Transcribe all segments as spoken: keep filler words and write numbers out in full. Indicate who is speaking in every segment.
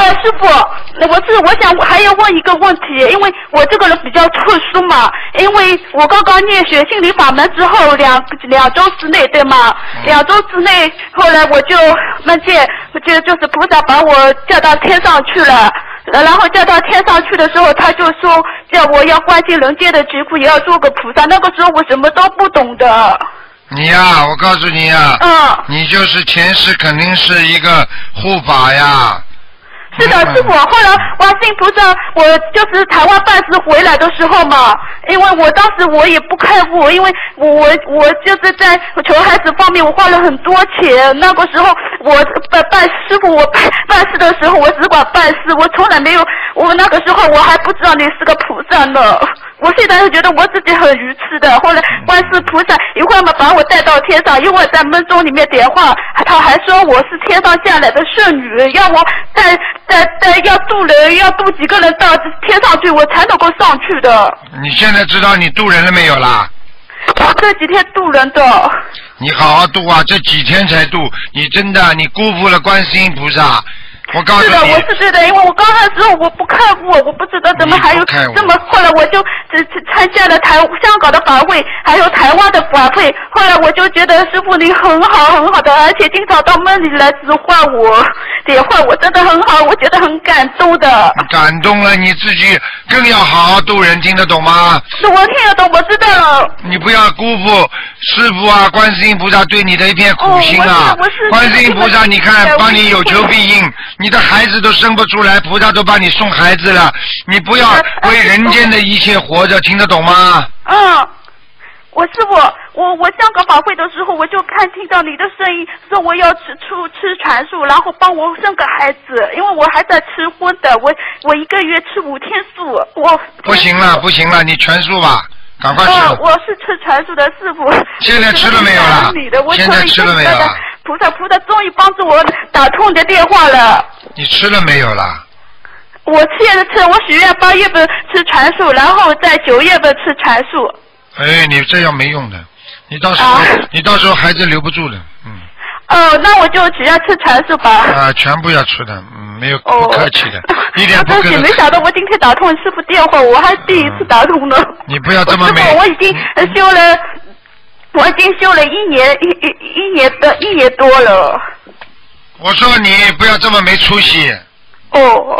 Speaker 1: 师傅，我是我想我还要问一个问题，因为我这个人比较特殊嘛，因为我刚刚念学心灵法门之后两两周之内，对吗？两周之内，后来我就梦见，就就是菩萨把我叫到天上去了。然后叫到天上去的时候，他就说叫我要关心人间的疾苦，也要做个菩萨。那个时候我什么都不懂的。
Speaker 2: 你呀、啊，我告诉你呀、啊，
Speaker 1: 嗯，
Speaker 2: 你就是前世肯定是一个护法呀。
Speaker 1: 是的，师傅。后来观世音菩萨，我就是台湾办事回来的时候嘛，因为我当时我也不开悟，因为我我我就是在求孩子方面我花了很多钱。那个时候我办办师傅，我办办事的时候我只管办事，我从来没有，我那个时候我还不知道你是个菩萨呢。我现在是觉得我自己很愚痴的。后来观世菩萨一会儿嘛把我带到天上，一会儿在梦中里面点化，他还说我是天上下来的圣女，要我带带带要渡人，要渡几个人到天上去，我才能够上去的。
Speaker 2: 你现在知道你渡人了没有啦？
Speaker 1: 我这几天渡人的。
Speaker 2: 你好好渡啊！这几天才渡，你真的你辜负了观世音菩萨。我告诉你，
Speaker 1: 是的，我是觉得，因为我刚开始我不看悟，我不知道怎么还有这么，后来我就只参加了台香港的法会，还有台湾的法会，后来我就觉得师父你很好很好的，而且经常到梦里来指唤我，点唤我，真的很好，我觉得很感动的。
Speaker 2: 感动了，你自己更要好好渡人，听得懂吗？
Speaker 1: 是我听得懂，我知道了。
Speaker 2: 你不要辜负师父啊，观世音菩萨对你的一片苦心啊！
Speaker 1: 哦、我是我是
Speaker 2: 观世音菩萨，你看帮你有求必应。你的孩子都生不出来，菩萨都帮你送孩子了，你不要为人间的一切活着，听得懂吗？
Speaker 1: 嗯，我师傅，我我香港法会的时候，我就看听到你的声音，说我要吃出吃全素，然后帮我生个孩子，因为我还在吃荤的，我我一个月吃五天素，我
Speaker 2: 不行了不行了，你全素吧。赶快吃！
Speaker 1: 哦，我是吃全素的师傅。
Speaker 2: 现在吃了没有了？现在吃了没有了？
Speaker 1: 菩萨菩萨终于帮助我打通你的电话了。
Speaker 2: 你吃了没有了？
Speaker 1: 我现在吃，我许愿八月份吃全素，然后在九月份吃全素。
Speaker 2: 哎，你这样没用的，你到时候、啊、你到时候孩子留不住的，嗯。
Speaker 1: 哦，那我就只要吃全素吧。
Speaker 2: 啊，全部要吃的，嗯，没有不客气的，哦、一点不客气。
Speaker 1: 没想到我今天打通师傅电话，我还第一次打通了。
Speaker 2: 嗯、你不要这么没。
Speaker 1: 我已经修了，我已经修了一年一一一年的一年多了。
Speaker 2: 我说你不要这么没出息。
Speaker 1: 哦。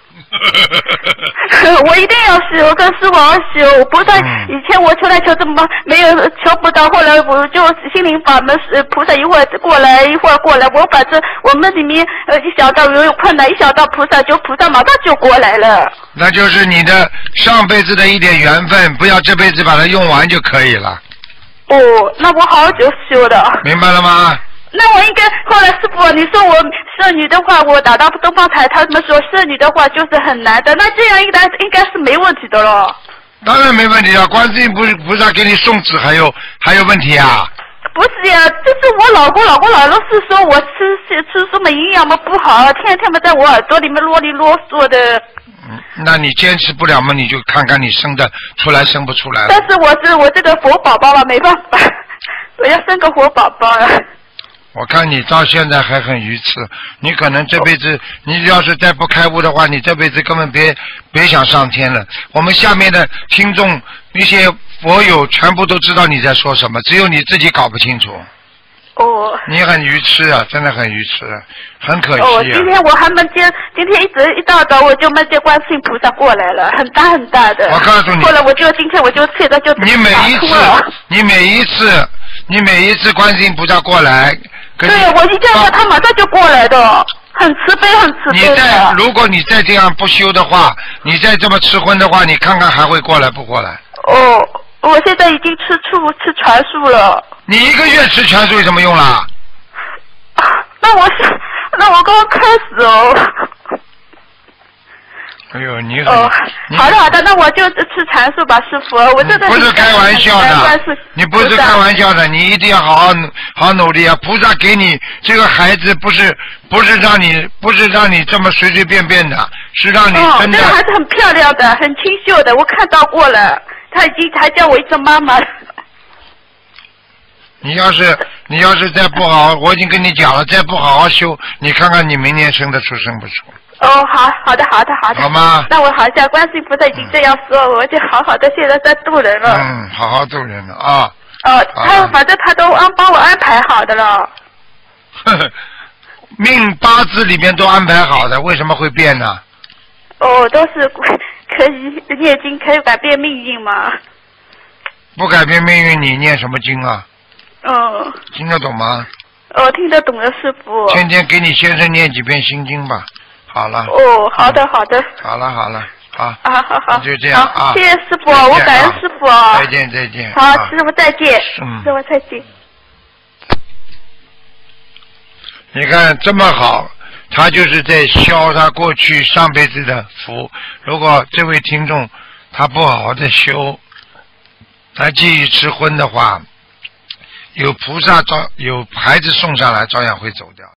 Speaker 1: 我一定要修，我跟师傅要修。我不但以前我求来求这么没有求不到，后来我就心灵法门，菩萨一会儿过来一会儿过来，我反正我们里面呃一想到有困难，一想到菩萨就菩萨马上就过来了。
Speaker 2: 那就是你的上辈子的一点缘分，不要这辈子把它用完就可以了。
Speaker 1: 哦，那我好久修的。
Speaker 2: 明白了吗？
Speaker 1: 那我应该后来师傅，你说我剩女的话，我打到东方台，他们说剩女的话就是很难的，那这样应该应该是没问题的了。
Speaker 2: 当然没问题啊，观世音菩菩萨给你送纸还有还有问题啊？
Speaker 1: 不是呀，就是我老公，老公老是说我吃吃吃什么营养嘛不好，天天嘛在我耳朵里面啰里啰嗦的。
Speaker 2: 嗯，那你坚持不了嘛，你就看看你生的出来生不出来。
Speaker 1: 但是我是我这个活宝宝嘛，没办法，我要生个活宝宝啊。
Speaker 2: 我看你到现在还很愚痴，你可能这辈子，你要是再不开悟的话，你这辈子根本别别想上天了。我们下面的听众一些佛友全部都知道你在说什么，只有你自己搞不清楚。
Speaker 1: 哦。
Speaker 2: 你很愚痴啊，真的很愚痴，很可惜啊。
Speaker 1: 哦，今天我还梦见，今天一直一大早我就梦见观世音菩萨过来了，很大很大的。
Speaker 2: 我告诉你。
Speaker 1: 后来我就今天我就现在就
Speaker 2: 你每一次，你每一次，你每一次观世音菩萨过来。
Speaker 1: 对，我一见到他马上就过来的，很慈悲，很慈悲的。
Speaker 2: 你再，如果你再这样不修的话，你再这么吃荤的话，你看看还会过来不过来？
Speaker 1: 哦，我现在已经吃素吃全素了。
Speaker 2: 你一个月吃全素有什么用啦？
Speaker 1: 那我是，那我刚刚开始哦。
Speaker 2: 哎呦，你很
Speaker 1: 哦，好的好的，那我就吃全素吧，师傅。我真的
Speaker 2: 不是开玩笑的，你不是开玩笑的，你一定要好好好努力啊！菩萨给你这个孩子，不是不是让你不是让你这么随随便便的，是让你真的。
Speaker 1: 哦，这个孩子很漂亮的，很清秀的，我看到过了，他已经还叫我一声妈妈。
Speaker 2: 你要是你要是再不好，我已经跟你讲了，再不好好修，你看看你明年生得出生不出？
Speaker 1: 哦，好好的好的好的。
Speaker 2: 好吗？
Speaker 1: 那我好像观世音菩萨已经这样说，我就好好的现在在度人了。
Speaker 2: 嗯，好好度人了啊。
Speaker 1: 哦，他反正他都安帮我安排好的了。
Speaker 2: 呵呵，命八字里面都安排好的，为什么会变呢？
Speaker 1: 哦，都是可以念经，可以改变命运吗？
Speaker 2: 不改变命运，你念什么经啊？
Speaker 1: 嗯。
Speaker 2: 听得懂吗？
Speaker 1: 哦，听得懂的师傅。
Speaker 2: 天天给你先生念几遍心经吧。好了。
Speaker 1: 哦，好的好的。
Speaker 2: 好了好了，好。
Speaker 1: 啊好好。
Speaker 2: 就这样啊。
Speaker 1: 谢谢师傅，我感恩师傅。
Speaker 2: 再见再见。
Speaker 1: 好，师傅再见。
Speaker 2: 嗯。
Speaker 1: 师傅再见。
Speaker 2: 你看这么好，他就是在消他过去上辈子的福。如果这位听众他不好好的修，他继续吃荤的话，有菩萨照有孩子送上来，照样会走掉。